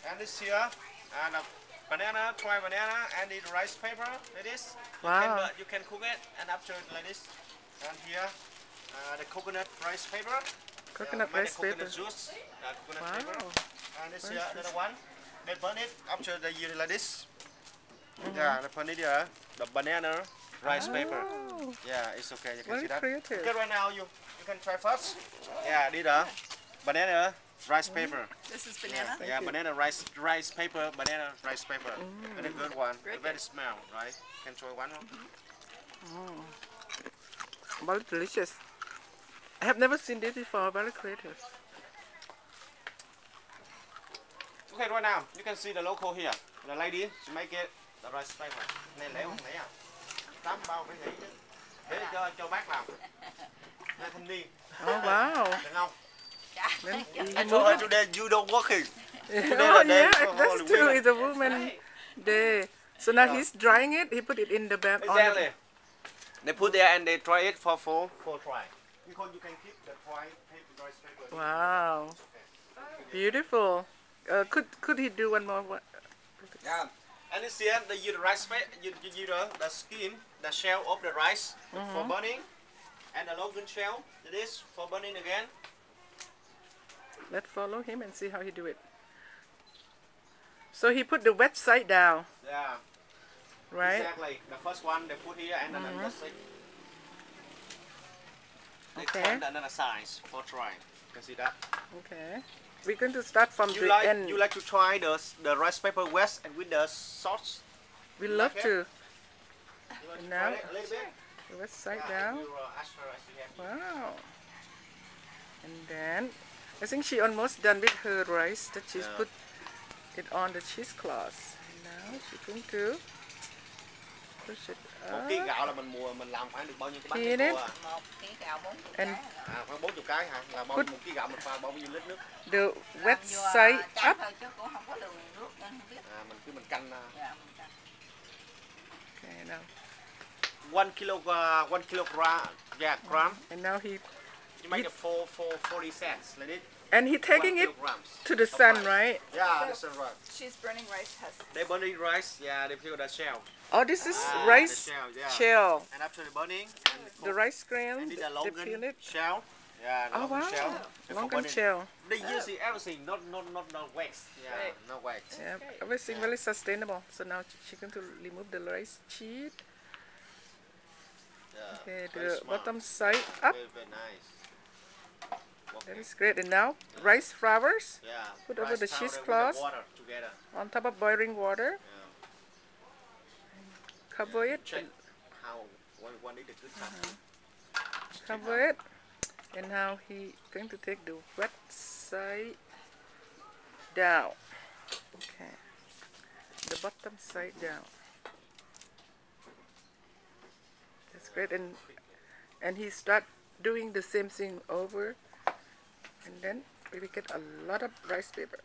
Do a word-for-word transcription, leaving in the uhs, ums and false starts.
And this here, and a banana, try banana, and the rice paper. Like this. Wow. You can, uh, you can cook it, and after like this. And here, uh, the coconut rice paper. Coconut uh, rice coconut paper. juice. Uh, coconut Wow. paper. And this Very here, nice. another one. They burn it after they use it like this. Mm-hmm. Yeah, they burn it here. The banana rice Oh. paper. Yeah, it's okay. You can Very see that. creative. Okay, right now you you can try first. Yeah, this the banana rice paper. This is Yeah, banana. yeah, you. banana rice rice paper, banana rice paper. Mm. Very good one. Very Very smell, right? Can try one more. Oh. Very delicious. I have never seen this before. Very creative. Okay, right now you can see the logo here. The lady she make it the rice paper. Này lẻ không lẻ à? Tám bao phải nghĩ chứ. Để cho cho bác làm. Này thanh niên. Oh wow. Được không? Then you I move told her it. today you don't working. Oh day yeah, for that's Holy true. Women. It's a woman day. So now Yeah. he's drying it. He put it in the bag. on the- Exactly. They put there and they try it for for for try. Because you can keep the try paper rice paper. Wow, beautiful. Uh, could could he do one more? One? Yeah. And this here, the you the rice paper, you you, you the, the skin, the shell of the rice for burning, and the local shell. It is for burning again. Let's follow him and see how he do it. So he put the wet side down, Yeah. right? Exactly. The first one they put here, and then Mhm. the second. They Okay. turn another size for try. You can see that. Okay. We're going to start from You the like end. you like to try the the rice paper west and with the sauce. we love like to. You like to Now- try it a little bit. The wet side Yeah, down. you, uh, ask her as you have. Wow. And then I think she almost done with her rice that she's Yeah. put it on the cheesecloth. Now she's going to push it Một ký up. gạo là mình mua mình làm khoảng được bao nhiêu cái bánh Thì này đấy. cô à? Một ký gạo bốn chục And- cái. À, khoảng bốn mươi cái hả? Là bao Put- một ký gạo mình pha bao nhiêu lít nước? The Làm wet vừa side chan up. thôi chứ cũng không có đường nước nên không biết. À, mình cứ mình canh uh, Dạ, mình chan. Okay, now. one kilo uh, one kilogram yeah gram. And now he You make it four four forty cents. Like it. and he taking one it kilograms to the of sun, rice. right? Yeah, that's right. She's burning rice husks. They burning rice. Yeah, they peel the shell. Oh, this is Ah, rice the shell, yeah. shell. And after the burning, and they The cook. rice grain, And did a they peel longan it. shell. Yeah, the Oh longan wow, shell. Before longan burning. shell. They use it everything, not not not not wax. Yeah, Right. no wax. Yeah, everything very sustainable. So now she's going to remove the rice sheet. Yeah. Okay, very the smart. bottom side up. Very very nice. That Okay. is great. And now rice flowers Yeah. put over rice the powder cheesecloth. with the water together. on top of boiling water. Yeah. Cover it. Check how one one need a good time. Cover it. And now he going to take the wet side down. Okay. The bottom side down. That's great. And and he start doing the same thing over. And then we will get a lot of rice paper.